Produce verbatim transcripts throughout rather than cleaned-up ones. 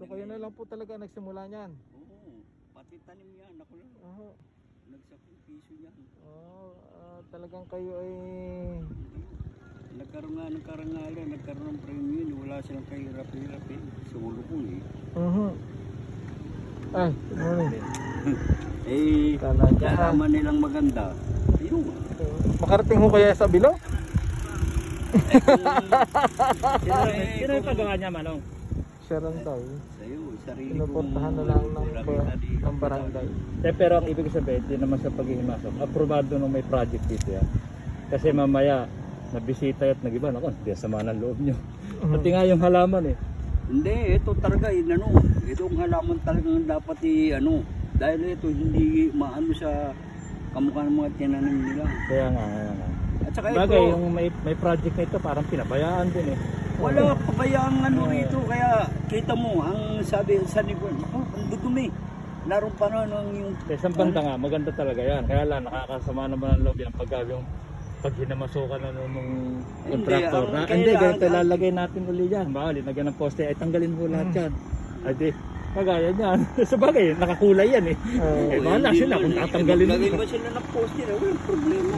So kayo na lang po talaga nagsimula niyan? Oo, pati tanim yan, ako lang. Oo. Nagsakripisyo yan. Oh, uh, talagang kayo ay... Nagkaroon nga ng karangalan, nagkaroon ng premium, wala silang kahirap-hirap eh. Sa ulo ko eh. Uh-huh. Ay, good morning. Eh, kalaman nilang maganda. Ayun. Makarating ho kaya sa Bilao? Sino yung paggawa niya, Manong? Siya rin daw. Sa'yo, sarili kong... Pinuportahan na lang ng, ng barangay. Eh, pero ang ibig sabihin, hindi naman sa paghihimasok. Aprobado nung may project dito yan. Kasi mamaya, nabisita at nag-iba. Ako, hindi sama ng loob nyo. Pati nga yung halaman eh. Hindi, ito talaga, yun, ano, itong halaman talagang dapat i, ano, dahil ito hindi maano sa kamukha ng mga tinanim nila. Kaya nga, kaya nga. At saka Bagay, ito, yung may, may project na ito, parang pinabayaan din eh. wala pabayaan ano rito, kaya kita mo, ang sabi sa Nicole, oh, ang dudumi. Larong pa na ng yung... Sa isang banda nga, maganda talaga yan. Kaya lang, nakakasama naman ang loob yan pagka yung pag hinamasukan na nung contractor na, hindi, ganito lalagay natin uli yan. Baka, linagyan ng poste, ay tanggalin mo lahat yan. Ay di, kagaya yan. Sa bagay, nakakulay yan eh. Oh, eh, bahala sila kung tatanggalin mo. Lagay ba sila ng poste na, walang problema.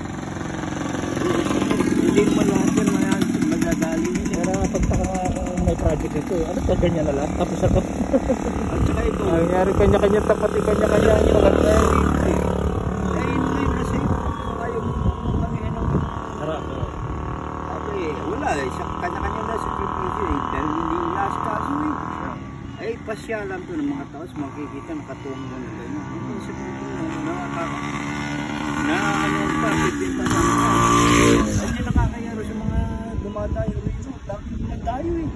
Hindi naman lahat yan magdadali nila. Pero pagtaka may project ito, ano pa ganyan na lang? Tapos ako. At saka ito, Ay, nangyari kanya-kanya tapat, kanya-kanya ang maganda. eh, hindi kasi, saka yung mangihan ng... Harap. Ate, wala eh, kanya-kanya na sa P P C eh, dahil hindi last kaso eh. Ay, pasyalan to ng mga tao, makikita nakatungo na gano'n. Hindi sa P P C na nakaka... Na ano pa, pipinta sa mga. Hindi nakakayaro sa mga dumadayo rito, dahil nagdayo eh.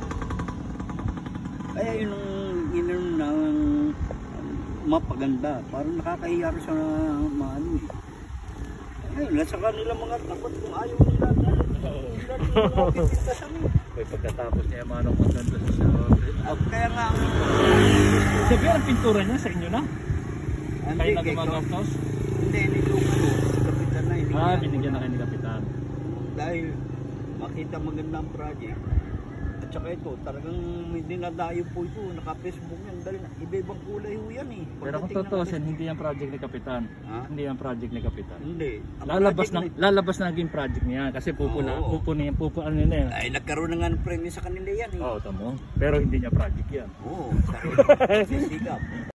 Kaya yun ang inom ng mapaganda, parang nakakahiyaro sa mga ano eh. Ayun, nasa kanila mga takot kung ayaw nila. Sila nila mga pipinta sa mga. May pagkatapos niya yung manong maganda sa siya. Kaya nga, Sabi ang pintura niya sa inyo na? hindi Kayo na kay gumagastos? Hindi, nilong ano, si Kapitan na hindi. Ah, binigyan na kayo ni Kapitan. Dahil makita maganda ang project. At saka ito, talagang may dinadayo po ito, naka-Facebook yan. Dahil iba-ibang kulay ho yan eh. Pero kung tutusin, hindi yan project ni Kapitan. Ha? Hindi yan project ni Kapitan. Hindi. Ang Lalabas project na na- lalabas na naging project niya kasi pupuna, Oo. pupuna yan, pupu ano na yan. Ay, nagkaroon na nga ng premyo sa kanila yan eh. Oo, tamo. Pero hindi niya project yan. Oo, sarili. Sisigap.